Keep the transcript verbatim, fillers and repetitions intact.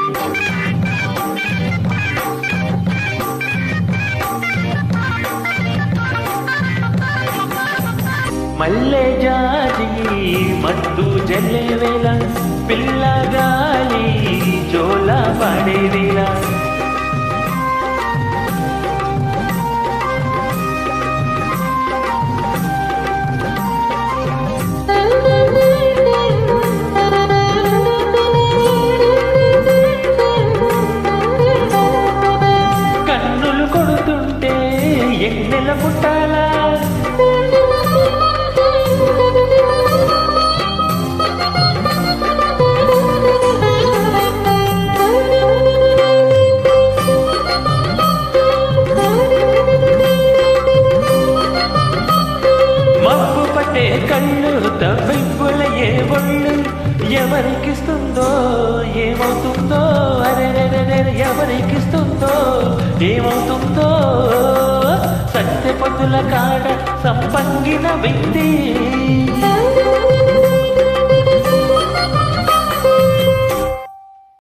మల్లె జాజి మత్తు జల్లెవేళ పిల్లగాలి జోల పడేవేళ కన్నులు కొడుతుంటే ఎన్నెల పుట్టాలా కళ్ళు తవ్వింపుల ఏ ఒళ్ళు ఎవరికిస్తుందో ఏమవుతుందో అరే ఎవరికిస్తుందో ఏమవుతుందో సత్యపతుల కాడ సంపంగిన వ్యక్తి